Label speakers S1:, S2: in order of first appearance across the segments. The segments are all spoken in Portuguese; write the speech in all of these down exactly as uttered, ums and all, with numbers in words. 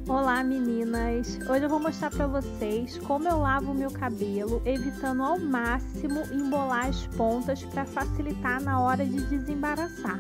S1: Olá meninas! Hoje eu vou mostrar para vocês como eu lavo o meu cabelo, evitando ao máximo embolar as pontas para facilitar na hora de desembaraçar.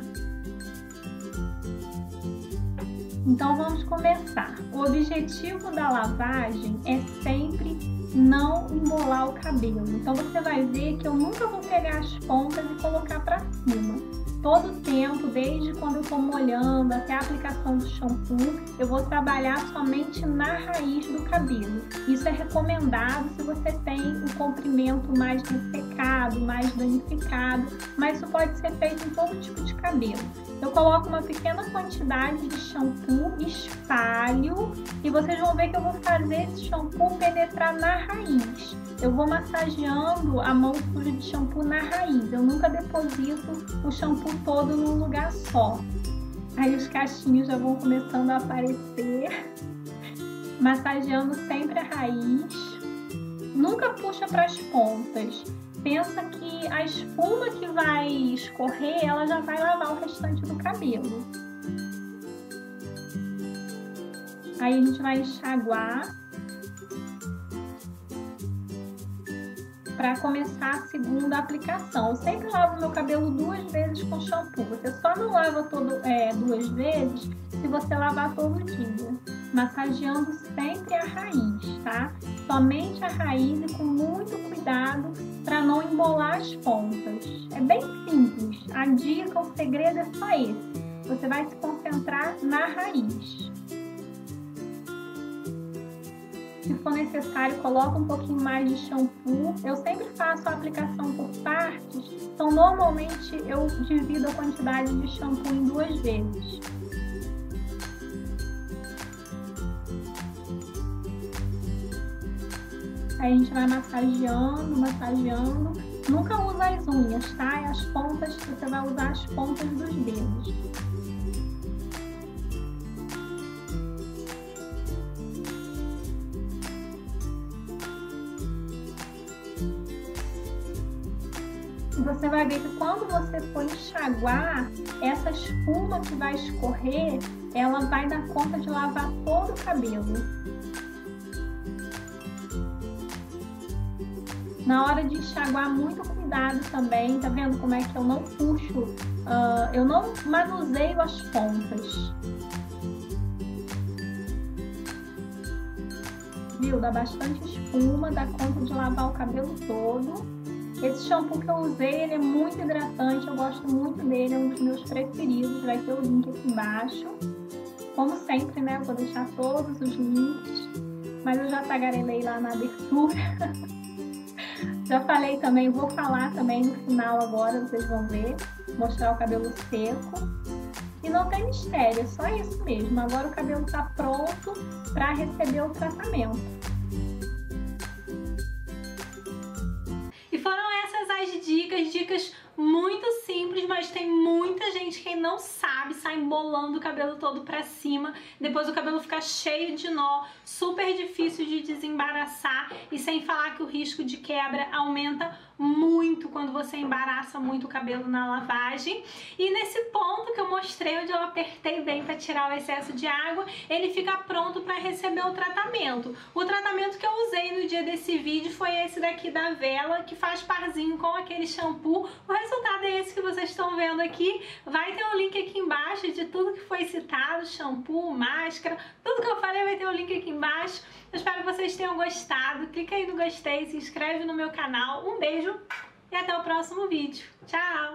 S2: Então vamos começar. O objetivo da lavagem é sempre não embolar o cabelo. Então você vai ver que eu nunca vou pegar as pontas e colocar para cima. Todo o tempo, desde quando eu estou molhando até a aplicação do shampoo, eu vou trabalhar somente na raiz do cabelo. Isso é recomendado se você tem um comprimento mais ressecado, mais danificado, mas isso pode ser feito em todo tipo de cabelo. Eu coloco uma pequena quantidade de shampoo, espalho e vocês vão ver que eu vou fazer esse shampoo penetrar na raiz. Eu vou massageando a mão suja de shampoo na raiz. Eu nunca deposito o shampoo todo num lugar só. Aí os cachinhos já vão começando a aparecer. Massageando sempre a raiz. Nunca puxa para as pontas. Pensa que a espuma que vai escorrer, ela já vai lavar o restante do cabelo. Aí a gente vai enxaguar para começar a segunda aplicação. Eu sempre lavo meu cabelo duas vezes com shampoo. Você só não lava todo, é, duas vezes se você lavar todo dia. Massageando sempre a raiz, tá? Somente a raiz e com muito cuidado para não embolar as pontas. É bem simples. A dica, o segredo é só esse. Você vai se concentrar na raiz. Se for necessário, coloca um pouquinho mais de shampoo. Eu sempre faço a aplicação por partes, então normalmente eu divido a quantidade de shampoo em duas vezes. Aí a gente vai massageando, massageando. Nunca usa as unhas, tá? As pontas, você vai usar as pontas dos dedos. E você vai ver que quando você for enxaguar, essa espuma que vai escorrer, ela vai dar conta de lavar todo o cabelo. Na hora de enxaguar, muito cuidado também, tá vendo como é que eu não puxo, uh, eu não manuseio as pontas. Viu? Dá bastante espuma, dá conta de lavar o cabelo todo. Esse shampoo que eu usei, ele é muito hidratante, eu gosto muito dele, é um dos meus preferidos, vai ter o link aqui embaixo. Como sempre, né, eu vou deixar todos os links, mas eu já tagarelei lá na abertura. Já falei também, vou falar também no final agora, vocês vão ver, mostrar o cabelo seco. E não tem mistério, é só isso mesmo, agora o cabelo tá pronto para receber o tratamento.
S3: Dicas, dicas muito simples, mas tem muita gente que não sabe, sai embolando o cabelo todo pra cima, depois o cabelo fica cheio de nó, super difícil de desembaraçar e sem falar que o risco de quebra aumenta muito quando você embaraça muito o cabelo na lavagem. E nesse ponto que eu mostrei, onde eu apertei bem para tirar o excesso de água, ele fica pronto para receber o tratamento. O tratamento que eu usei no dia desse vídeo foi esse daqui da Vela, que faz parzinho com aquele shampoo. O resultado é esse que vocês estão vendo aqui. Vai ter um link aqui embaixo de tudo que foi citado, shampoo, máscara, tudo que eu falei vai ter um link aqui embaixo. Eu espero que vocês tenham gostado. Clica aí no gostei, se inscreve no meu canal. Um beijo e até o próximo vídeo. Tchau!